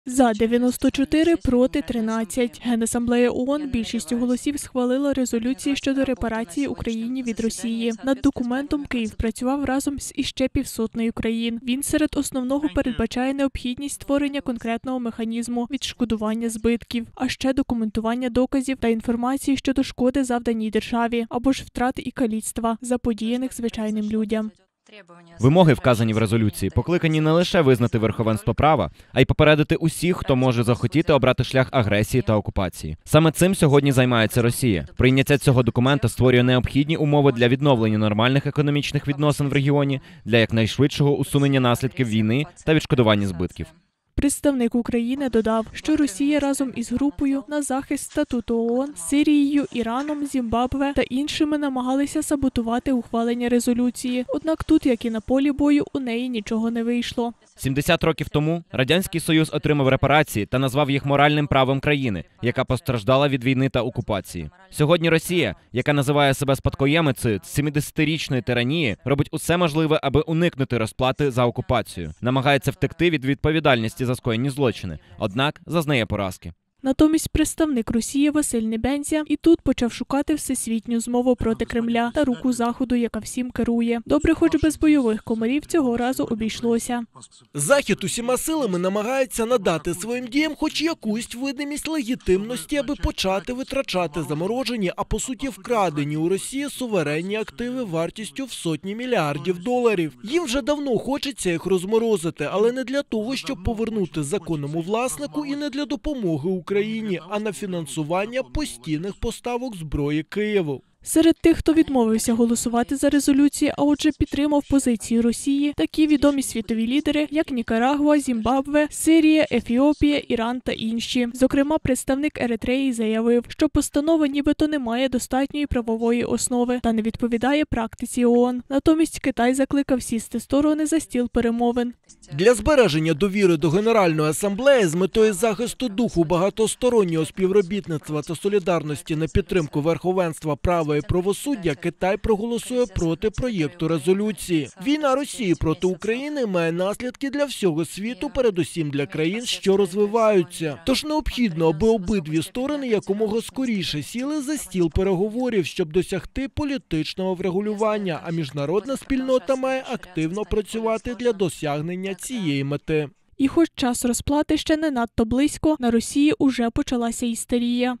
За 94, проти 13. Генасамблея ООН більшістю голосів схвалила резолюції щодо репарації Україні від Росії. Над документом Київ працював разом з іще півсотнею країн. Він серед основного передбачає необхідність створення конкретного механізму відшкодування збитків, а ще документування доказів та інформації щодо шкоди, завданій державі, або ж втрат і каліцтва, заподіяних звичайним людям. Вимоги, вказані в резолюції, покликані не лише визнати верховенство права, а й попередити усіх, хто може захотіти обрати шлях агресії та окупації. Саме цим сьогодні займається Росія. Прийняття цього документа створює необхідні умови для відновлення нормальних економічних відносин в регіоні, для якнайшвидшого усунення наслідків війни та відшкодування збитків. Представник України додав, що Росія разом із групою на захист статуту ООН, Сирією, Іраном, Зімбабве та іншими намагалися саботувати ухвалення резолюції. Однак тут, як і на полі бою, у неї нічого не вийшло. 70 років тому Радянський Союз отримав репарації та назвав їх моральним правом країни, яка постраждала від війни та окупації. Сьогодні Росія, яка називає себе спадкоємицею 70-річної тиранії, робить усе можливе, аби уникнути розплати за окупацію. Намагається втекти від відповідальності за скоєні злочини, однак зазнає поразки. Натомість представник Росії Василь Небензя і тут почав шукати всесвітню змову проти Кремля та руку Заходу, яка всім керує. Добре, хоч без бойових комарів цього разу обійшлося. Захід усіма силами намагається надати своїм діям хоч якусь видимість легітимності, аби почати витрачати заморожені, а по суті вкрадені у Росії суверенні активи вартістю в сотні мільярдів доларів. Їм вже давно хочеться їх розморозити, але не для того, щоб повернути законному власнику і не для допомоги Україні, а на фінансування постійних поставок зброї Києву. Серед тих, хто відмовився голосувати за резолюції, а отже підтримав позиції Росії, такі відомі світові лідери, як Нікарагуа, Зімбабве, Сирія, Ефіопія, Іран та інші. Зокрема, представник Еритреї заявив, що постанова нібито не має достатньої правової основи та не відповідає практиці ООН. Натомість Китай закликав сісти сторони за стіл перемовин. Для збереження довіри до Генеральної асамблеї з метою захисту духу багатостороннього співробітництва та солідарності на підтримку верховенства права і правосуддя Китай проголосує проти проєкту резолюції. Війна Росії проти України має наслідки для всього світу, передусім для країн, що розвиваються. Тож необхідно, аби обидві сторони якомога скоріше сіли за стіл переговорів, щоб досягти політичного врегулювання, а міжнародна спільнота має активно працювати для досягнення цієї мети. І хоч час розплати ще не надто близько, на Росії уже почалася істерія.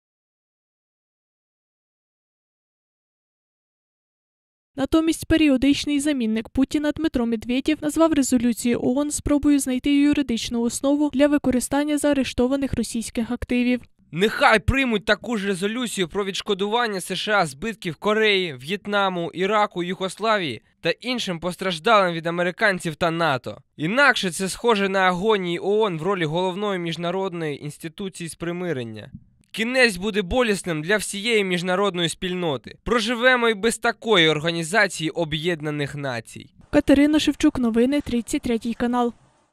Натомість періодичний замінник Путіна Дмитро Медведєв назвав резолюцію ООН спробою знайти юридичну основу для використання заарештованих російських активів. Нехай приймуть таку ж резолюцію про відшкодування США збитків Кореї, В'єтнаму, Іраку, Югославії та іншим постраждалим від американців та НАТО. Інакше це схоже на агонії ООН в ролі головної міжнародної інституції з примирення. Кінець буде болісним для всієї міжнародної спільноти. Проживемо і без такої організації Об'єднаних Націй. Катерина Шевчук, новини, 33 канал.